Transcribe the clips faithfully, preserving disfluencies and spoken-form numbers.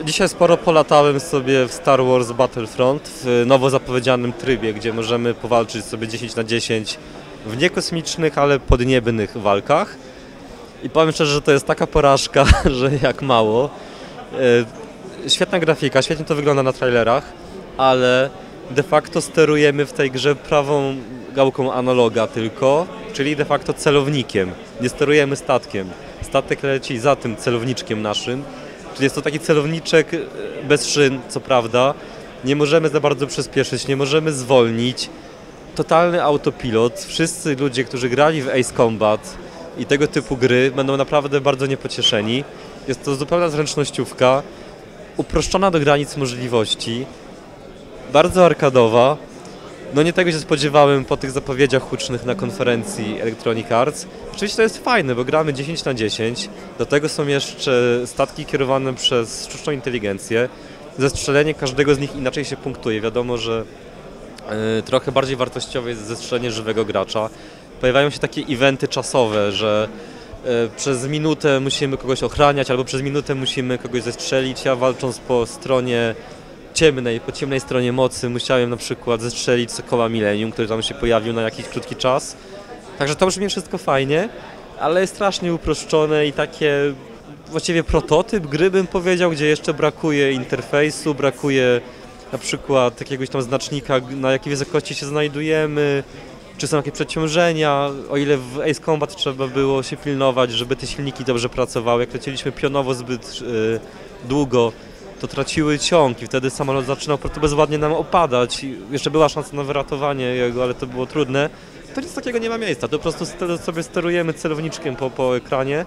Dzisiaj sporo polatałem sobie w Star Wars Battlefront w nowo zapowiedzianym trybie, gdzie możemy powalczyć sobie dziesięć na dziesięć w niekosmicznych, ale podniebnych walkach. I powiem szczerze, że to jest taka porażka, że jak mało. Świetna grafika, świetnie to wygląda na trailerach, ale de facto sterujemy w tej grze prawą gałką analoga tylko, czyli de facto celownikiem. Nie sterujemy statkiem. Statek leci za tym celowniczkiem naszym. Czyli jest to taki celowniczek bez szyn, co prawda. Nie możemy za bardzo przyspieszyć, nie możemy zwolnić. Totalny autopilot. Wszyscy ludzie, którzy grali w Ace Combat i tego typu gry, będą naprawdę bardzo niepocieszeni. Jest to zupełna zręcznościówka, uproszczona do granic możliwości, bardzo arkadowa. No nie tego się spodziewałem po tych zapowiedziach hucznych na konferencji Electronic Arts. Oczywiście to jest fajne, bo gramy dziesięć na dziesięć. Do tego są jeszcze statki kierowane przez sztuczną inteligencję. Zestrzelenie każdego z nich inaczej się punktuje. Wiadomo, że y, trochę bardziej wartościowe jest zestrzelenie żywego gracza. Pojawiają się takie eventy czasowe, że y, przez minutę musimy kogoś ochraniać albo przez minutę musimy kogoś zestrzelić. Ja walcząc po stronie ciemnej, po ciemnej stronie mocy musiałem na przykład zestrzelić Sokoła Millennium, który tam się pojawił na jakiś krótki czas. Także to brzmi wszystko fajnie, ale jest strasznie uproszczone i takie właściwie prototyp gry bym powiedział, gdzie jeszcze brakuje interfejsu, brakuje na przykład jakiegoś tam znacznika, na jakiej wysokości się znajdujemy, czy są jakieś przeciążenia, o ile w Ace Combat trzeba było się pilnować, żeby te silniki dobrze pracowały. Jak lecieliśmy pionowo zbyt yy, długo, to traciły ciąg i wtedy samolot zaczynał po prostu bezładnie nam opadać. I jeszcze była szansa na wyratowanie jego, ale to było trudne. To nic takiego nie ma miejsca, to po prostu sobie sterujemy celowniczkiem po, po ekranie.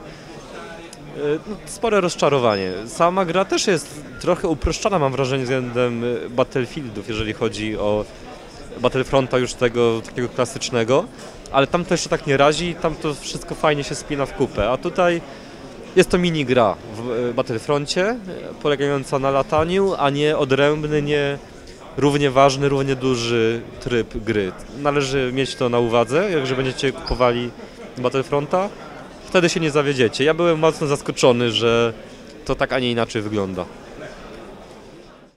No, spore rozczarowanie. Sama gra też jest trochę uproszczona, mam wrażenie, względem Battlefieldów, jeżeli chodzi o Battlefronta już tego takiego klasycznego, ale tam to jeszcze tak nie razi, tam to wszystko fajnie się spina w kupę, a tutaj jest to mini gra w Battlefroncie, polegająca na lataniu, a nie odrębny, nie równie ważny, równie duży tryb gry. Należy mieć to na uwadze, jeżeli będziecie kupowali Battlefronta, wtedy się nie zawiedziecie. Ja byłem mocno zaskoczony, że to tak, a nie inaczej wygląda.